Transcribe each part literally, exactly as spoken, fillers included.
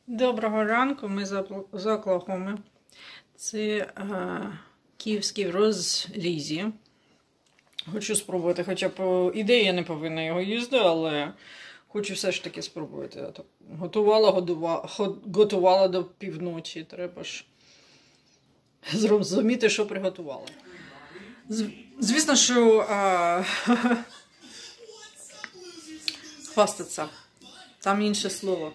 Доброго ранку, ми з Оклахоми. Це е, київський в розрізі. Хочу спробувати, хоча по ідеї я не повинна його їсти, але хочу все ж таки спробувати. Я так готувала, годувала, готувала до півночі, треба ж зрозуміти, що приготувала. Звісно, що е, хвастаться. Там інше слово.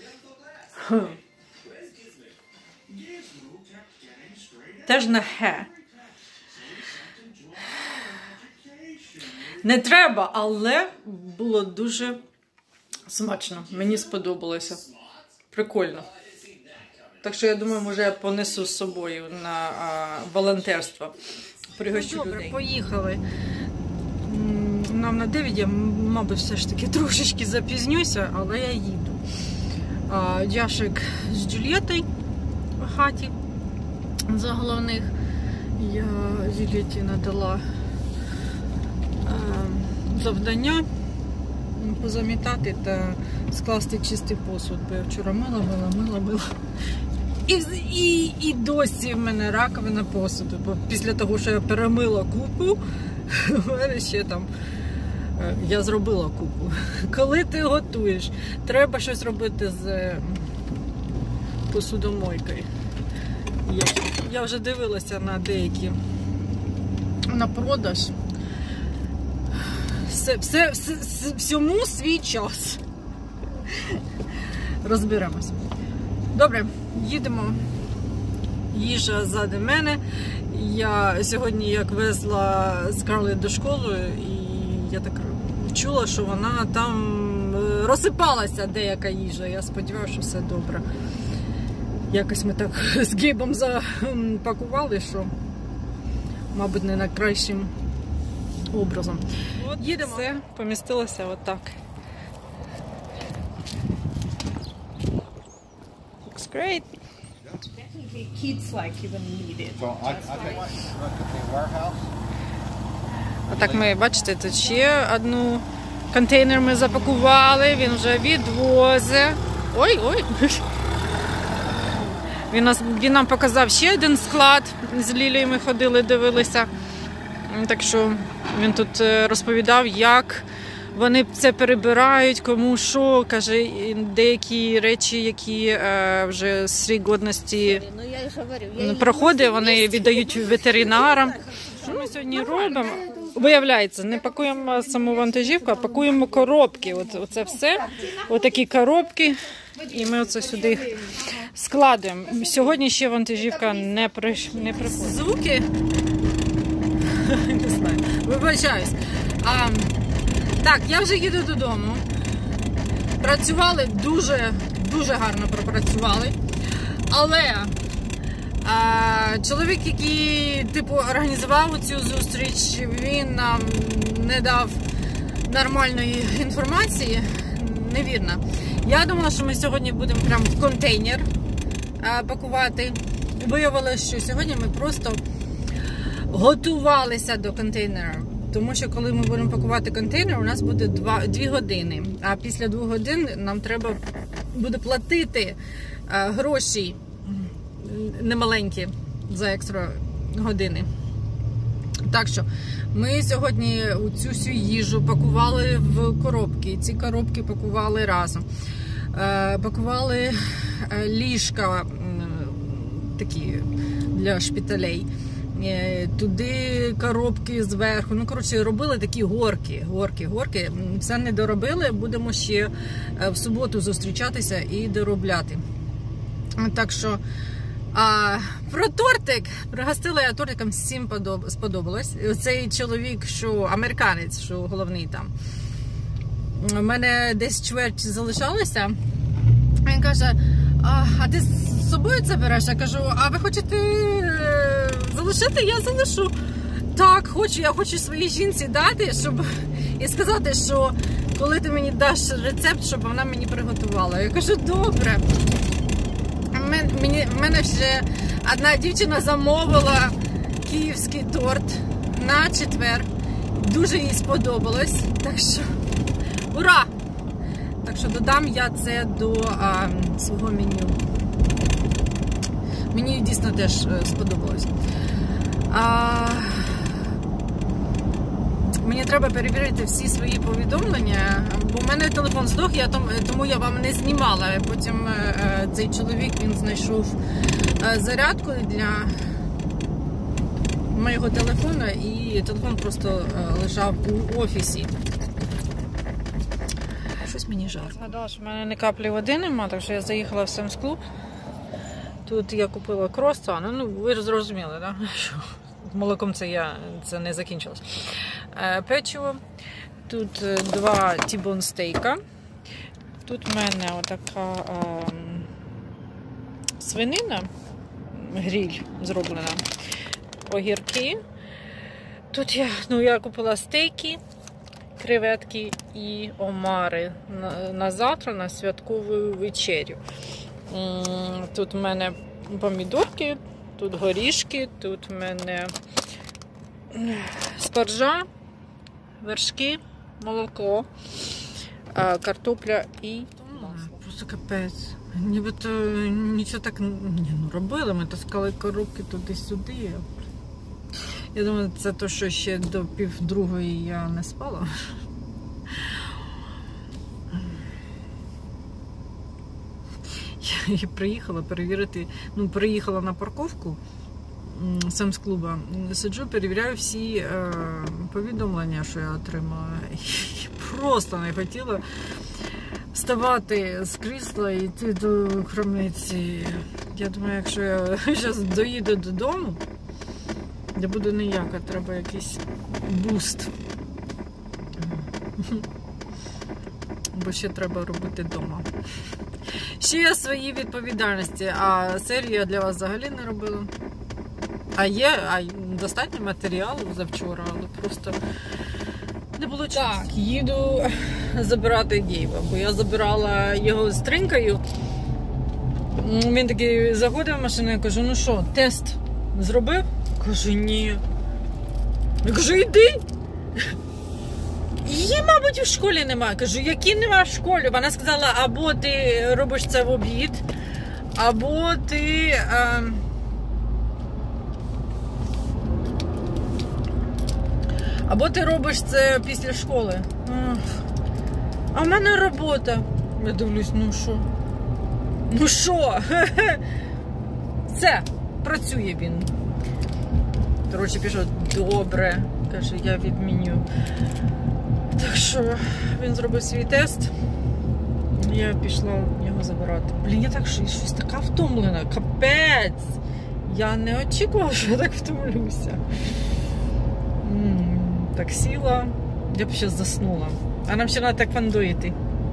Теж на «хе». Не треба, але було дуже смачно. Мені сподобалося. Прикольно. Так що я думаю, може я понесу з собою на а, волонтерство. Пригощу людей. Добре, поїхали. Нам на дев'ять, я, мабуть, все ж таки трошечки запізнюся, але я їду. А, Яшик з Джульєтою в хаті за головних. Я Юліті надала а, завдання позамітати та скласти чистий посуд. Бо я вчора мила, мила, мила, мила. І, і, і досі в мене раковина посуду, бо після того, що я перемила купу, в мене ще там, я зробила купу. Коли ти готуєш, треба щось робити з посудомойкою. Я, я вже дивилася на деякі, на продаж. Все, все, все, всьому свій час. Розберемось. Добре, їдемо. Їжа ззади мене. Я сьогодні як везла Скарлетт до школи, і я так чула, що вона там розсипалася деяка їжа. Я сподіваюся, що все добре. Якось ми так з Гейбом запакували, що, мабуть, не найкращим образом. От їдемо. Все помістилося отак. Looks great. Definitely kids like even need it. So I, I think look at the warehouse. Отак ми, бачите, тут ще одну контейнер ми запакували, він вже відвозить. Ой, ой. Він, нас, він нам показав ще один склад, з Лілією ми ходили, дивилися. Так що він тут розповідав, як вони це перебирають, кому що, каже, деякі речі, які е, вже срок годності проходить, вони віддають ветеринарам. Що ми сьогодні робимо? Виявляється, не пакуємо саму вантажівку, а пакуємо коробки. От, оце все, отакі коробки, і ми оце сюди їх складуємо. Сьогодні ще вантажівка не приходить. Звуки? Не знаю, вибачаюсь. А, так, я вже їду додому. Працювали дуже, дуже гарно пропрацювали. Але а, чоловік, який типу організував цю зустріч, він нам не дав нормальної інформації. Невірно. Я думала, що ми сьогодні будемо прямо в контейнер а, пакувати. Виявилося, що сьогодні ми просто готувалися до контейнера. Тому що коли ми будемо пакувати контейнер, у нас буде дві години. А після двох годин нам треба буде платити а, гроші немаленькі за екстра години. Так що ми сьогодні цю всю їжу пакували в коробки. Ці коробки пакували разом. А, пакували ліжка такі для шпиталей. Туди коробки зверху. Ну, коротше, робили такі горки, горки, горки. Все не доробили, будемо ще в суботу зустрічатися і доробляти. Так що, а, про тортик. Пригостила я тортиком, всім сподобалось. Оцей чоловік, що американець, що головний там. У мене десь чверть залишалося. Він каже, а, а ти з собою це береш? Я кажу, а ви хочете залишити? Я залишу. Так, хочу, я хочу своїй жінці дати, щоб і сказати, що коли ти мені даш рецепт, щоб вона мені приготувала. Я кажу, добре. Мені, в мене ще одна дівчина замовила київський торт на четвер. Дуже їй сподобалось. Так що, ура! Так що додам я це до а, свого меню. Мені дійсно теж сподобалось. А, мені треба перевірити всі свої повідомлення, бо в мене телефон здох, я тому, тому я вам не знімала. Потім а, цей чоловік, він знайшов а, зарядку для моєго телефону, і телефон просто а, лежав у офісі. Щось мені жарко. Згадала, що в мене ні каплі води нема, так що я заїхала в Sam's Club. Тут я купила круасани, ну ви ж зрозуміли, да? Що молоком це я, це не закінчилось. Е, печиво, тут два тібон стейка, тут в мене отака е, свинина, гриль зроблена, огірки. Тут я, ну, я купила стейки, креветки і омари на, на завтра, на святкову вечерю. Тут в мене помідорки, тут горішки, тут в мене спаржа, вершки, молоко, картопля і масло. Просто капець. Нібито нічого так не ну, робили, ми таскали коробки туди-сюди. Я думаю, це то, що ще до пів другої я не спала. Я приїхала перевірити, ну, приїхала на парковку Sam's Club, сиджу, перевіряю всі е, повідомлення, що я отримала. І просто не хотіла вставати з крісла і йти до крамниці. Я думаю, якщо я зараз доїду додому, не буде ніяка, треба якийсь буст. Бо ще треба робити вдома. Ще є свої відповідальності, а серію я для вас взагалі не робила. А є а достатньо матеріалу завчора, але просто не було часу. Так, їду забирати Гейба, бо я забирала його з тринкою. Він такий заходив в машину, я кажу, ну що, тест зробив? Кажу, ні. Я кажу, йди. Її, мабуть, у школі немає. Кажу, які немає в школі? Вона сказала, або ти робиш це в обід, або ти... А... Або ти робиш це після школи. А в мене робота. Я дивлюсь, ну що? Ну що? Все, працює він. Коротше, пішов, добре. Каже, я відміню. Так що він зробив свій тест. Я пішла його забирати. Блін, я так щось така втомлена. Капець! Я не очікувала, що я так втомлюся. М-м, так сіла, я б ще заснула. А нам ще треба теквондо йти.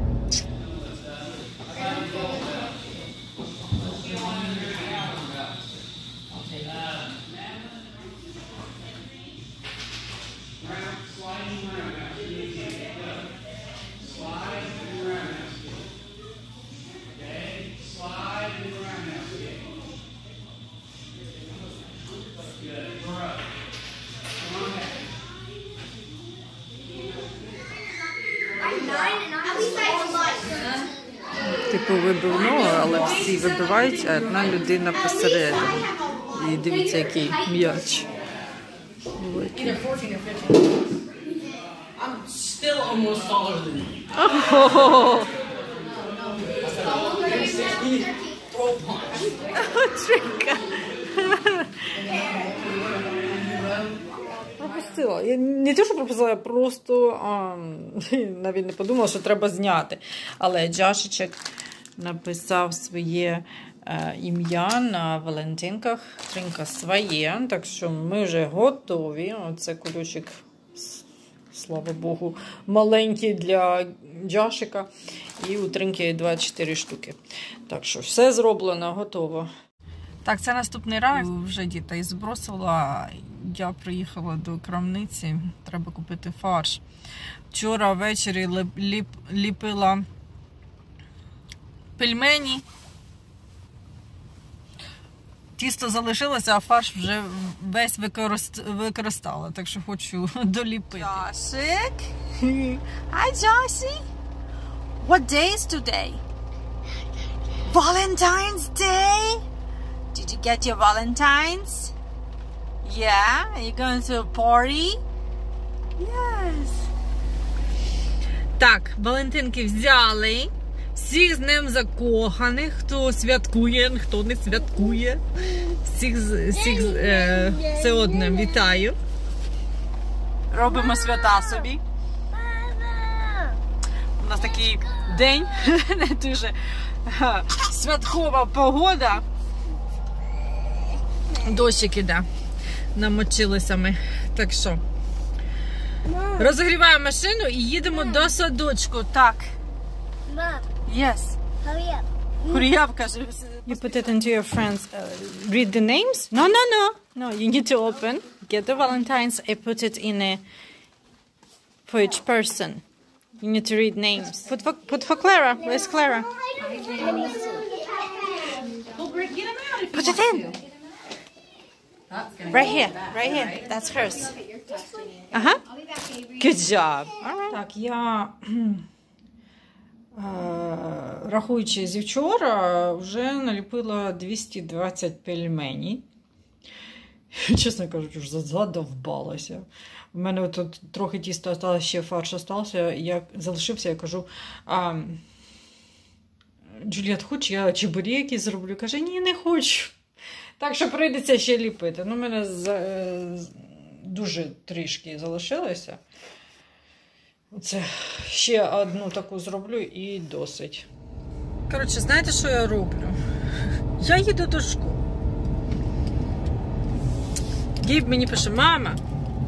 Типу вибивного, але всі вибивають, а одна людина посередині. І дивіться, який м'яч. Пропустила. Я не те, що пропустила, я просто а, навіть не подумала, що треба зняти. Але Джашечек написав своє е, ім'я на Валентинках. Тринка своє, так що ми вже готові. Оце кульочок, слава Богу, маленький для Джашика. І у Тринки двадцять чотири штуки. Так що все зроблено, готово. Так, це наступний ранок. Вже дітей збросила. Я приїхала до крамниці. Треба купити фарш. Вчора ввечері ліп, ліпила пельмені. Тісто залишилося, а фарш вже весь використ... використала. Так що хочу доліпити. Джашик! Hi, Джасі! What day is today? Valentine's Day? Did you get your Valentine's? Yeah? Are you going to a party? Yes. Так, Валентинки взяли. Всіх з Днем закоханих, хто святкує, хто не святкує. Всіх, всіх е, все одне вітаю. Робимо свята собі. У нас такий день, не дуже святкова погода. Дощик іде. Намочилися ми. Так що, розігріваємо машину і їдемо до садочку. Так. Mom, Yes. hurry up. Hurry up, каже. You put it into your friends. Uh, read the names? No, no, no. No, you need to open. Get the Valentine's and put it in a... For each person. You need to read names. Put for, put for Clara. Where's Clara? Put it in. Right here. Right here. That's hers. Uh-huh. Good job. All right. Так, я... Рахуючи зі вчора, вже наліпила двісті двадцять пельменей. Чесно кажучи, вже задовбалася. У мене тут трохи тіста залишилося, ще фарш залишився, я залишився, я кажу, а, Джуліет, хоч я чебуреки зроблю? Каже, ні, не хочу. Так що прийдеться ще ліпити. Ну, у мене з, дуже трішки залишилося. Оце ще одну таку зроблю і досить. Коротше, знаєте, що я роблю? Я їду до школи. Гейб мені пише, мама,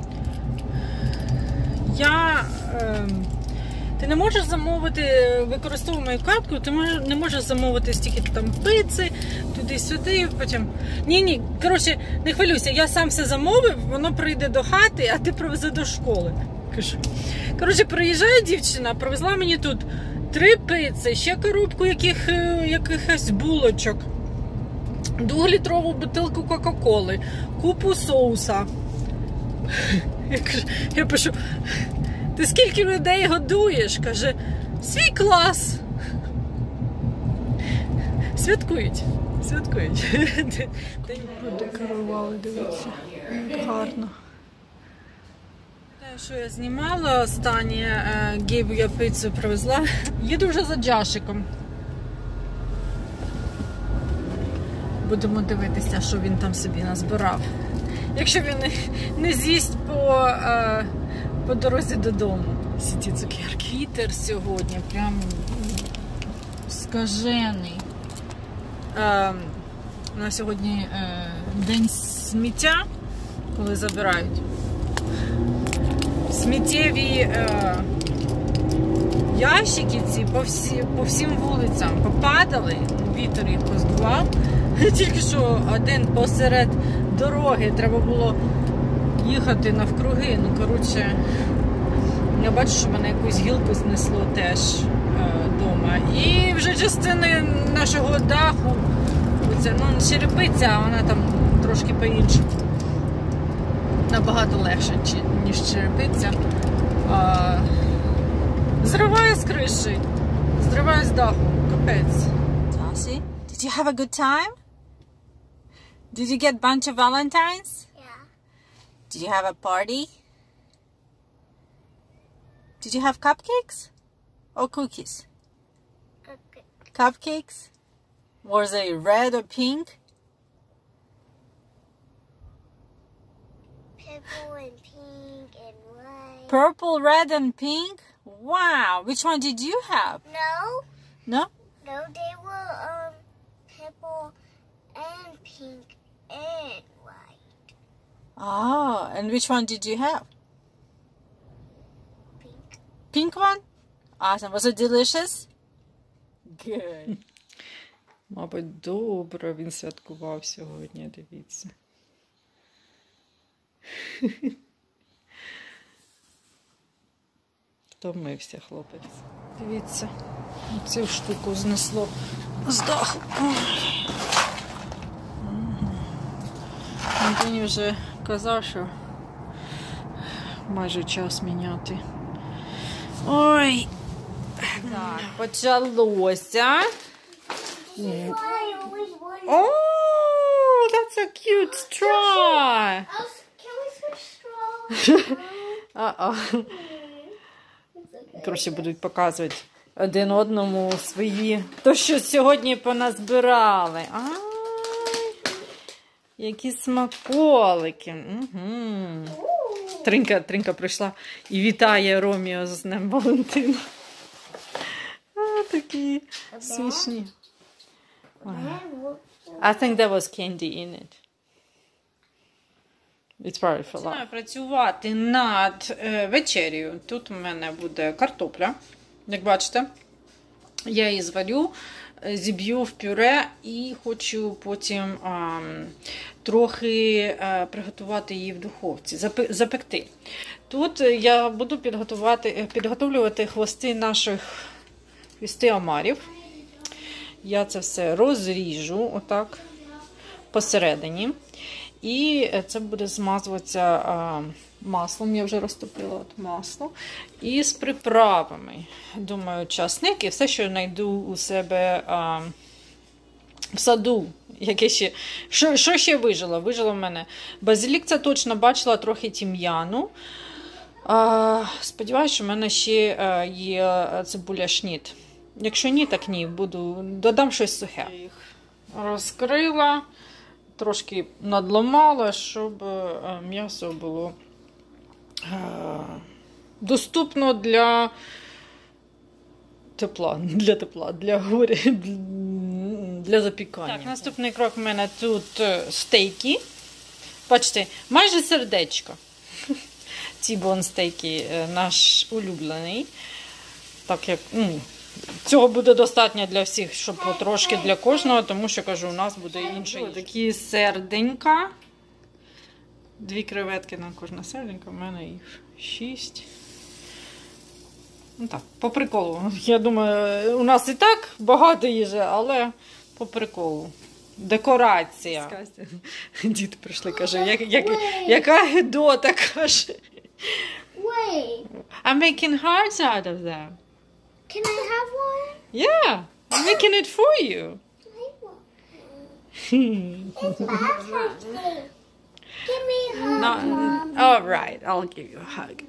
я... Е, ти не можеш замовити, використовуй мою картку, ти мож, не можеш замовити стільки там пици, туди-сюди, потім... Ні-ні, коротше, не хвилюйся, я сам все замовив, воно прийде до хати, а ти привезе до школи. Кажу. Коротше, приїжджає дівчина, привезла мені тут три пици, ще коробку яких, якихось булочок, двохлітрову бутилку Кока-Коли, купу соуса. Я, кажу, я пишу, ти скільки людей годуєш? Каже, свій клас. Святкують. Святкують. Подекорували, дивіться. Гарно. Що я знімала останнє, Гейбу я пиццу привезла. Їду вже за Джашиком. Будемо дивитися, що він там собі назбирав. Якщо він не з'їсть по, по дорозі додому всі ці цукерки. Вітер сьогодні прям скажений. У нас сьогодні день сміття, коли забирають. Сміттєві е, ящики ці по, всі, по всім вулицям попадали, вітер їх поздував. Тільки що один посеред дороги, треба було їхати навкруги. Ну, коротше, я бачу, що мене якусь гілку знесло теж вдома. Е, І вже частини нашого даху, оце, ну, черепиця, вона там трошки по-іншому. Набагато легше, ніж черепиця. А, зриває з криші, зриває з даху. Капець. Tassie, did you have a good time? Did you get a bunch of Valentines? Yeah. Did you have a party? Did you have cupcakes? Or cookies? Okay. Cupcakes? Was they red or pink? Purple and pink and white. Purple, red, and pink? Wow! Which one did you have? No, No? no, they were um purple and pink and white. Oh, and which one did you have? Pink. Pink one? Awesome. Was it delicious? Good. Мабуть, добре він святкував сьогодні, дивіться. Втомився хлопець. Дивіться, цю штуку знесло з даху. Антоні вже казав, що майже час міняти. Ой, Так, почалося. I always wanted. Oh, that's a cute straw. Else, can we switch straw? А-а. It's okay. Коротше, будуть показувати один одному свої. То, що сьогодні поназбирали. Ай, які смаколики. Угу. Тринка, Тринка прийшла і вітає Роміо з Днем Валентина. А, такі смішні. I think there was candy in it. It's probably for that. Працювати над е, вечерею. Тут у мене буде картопля. Як бачите, я її зварю, зіб'ю в пюре і хочу потім а, трохи а, приготувати її в духовці, запекти. Тут я буду підготувати, підготовлювати хвости наших хвости омарів. Я це все розріжу отак посередині. І це буде змазуватися а, маслом, я вже розтопила от масло. І з приправами. Думаю, часник і все, що знайду у себе а, в саду. Яке ще, що, що ще вижило? Вижило в мене базилік, це точно бачила, трохи тім'яну. А, сподіваюся, що в мене ще а, є цибуля шніт. Якщо ні, так ні, буду, додам щось сухе. Розкрила. Трошки надломала, щоб м'ясо було доступно для тепла, для тепла, для горі, для запікання. Так, наступний крок в мене тут стейки. Бачите, майже сердечко. Ті-бон стейки наш улюблений. Так як, ну, цього буде достатньо для всіх, щоб потрошки для кожного, тому що, кажу, у нас буде інший. Ось такі серденька. Дві креветки на кожна серденька, у мене їх шість. Ну так, по приколу. Я думаю, у нас і так багато їжі, але по приколу. Декорація. Діти прийшли, каже, як, як, яка гидота, каже. Wait, I'm making hearts out of them. can I have one? Yeah, I'm making it for you. I want one. It's my birthday. Give me a hug, No, Mom. all right, I'll give you a hug.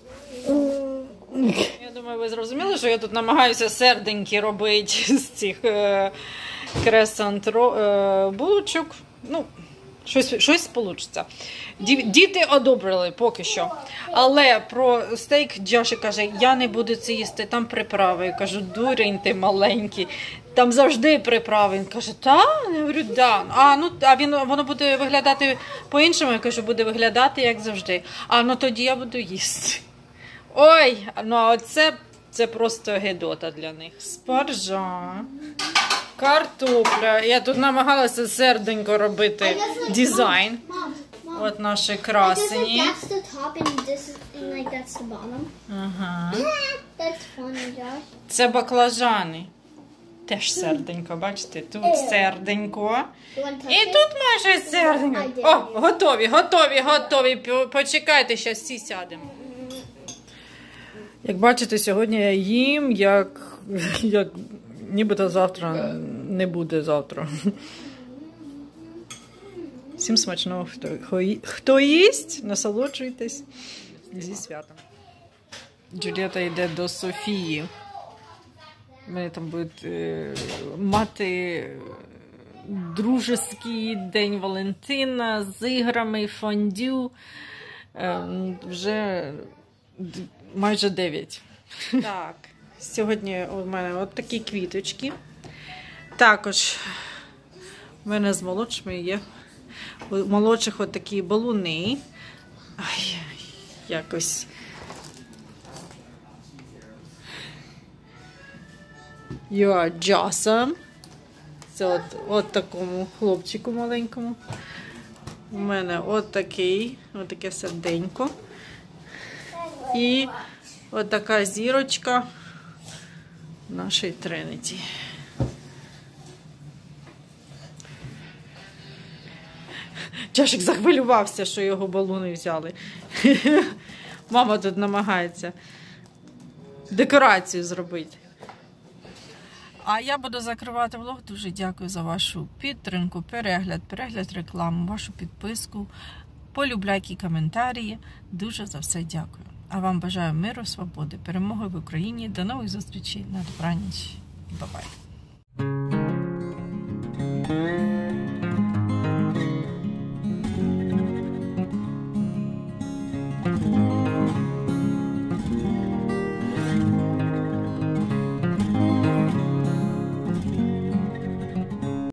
Я думаю, ви зрозуміли, що я тут намагаюся серденьки робити з цих е, кресант е, булочок. Ну, щось, щось получиться. Діти одобрили поки що. Але про стейк Джоші каже, я не буду це їсти, там приправи. Я кажу, дурень ти маленький, там завжди приправи. Він каже, та? Я говорю, да. А, ну, а він, воно буде виглядати по-іншому. Я кажу, буде виглядати, як завжди. А, ну тоді я буду їсти. Ой, ну а оце це просто гидота для них. Спаржа, картопля. Я тут намагалася серденько робити дизайн. От наші красені. That's the top and this is and like that's the bottom. Ага. That's funny, Josh. Це баклажани. Теж серденько, бачите? Тут серденько. You want to touch І it? тут майже серденько. О, готові, готові, готові. Почекайте, зараз всі сядемо. Як бачите, сьогодні я їм, як, як нібито завтра не буде завтра. Всім смачного, хто, хто їсть, насолоджуйтесь зі святом. Джулієта йде до Софії. Вони там будуть е, мати дружеский день Валентина з іграми, фондю. Е, вже майже дев'ять. Так, сьогодні у мене от такі квіточки. Також у мене з молодшими є у молодших от такі балуни. Ай, якось. You are Jossam. Це от, от такому хлопчику маленькому. У мене от такий, от таке серденько. І от така зірочка нашої Тринity. Чашик захвилювався, що його балуни взяли. Мама тут намагається декорацію зробити. А я буду закривати влог. Дуже дякую за вашу підтримку, перегляд, перегляд реклами, вашу підписку, полюбляйки, коментарі. Дуже за все дякую. А вам бажаю миру, свободи, перемоги в Україні. До нових зустрічей. На добраніч. Бай-бай.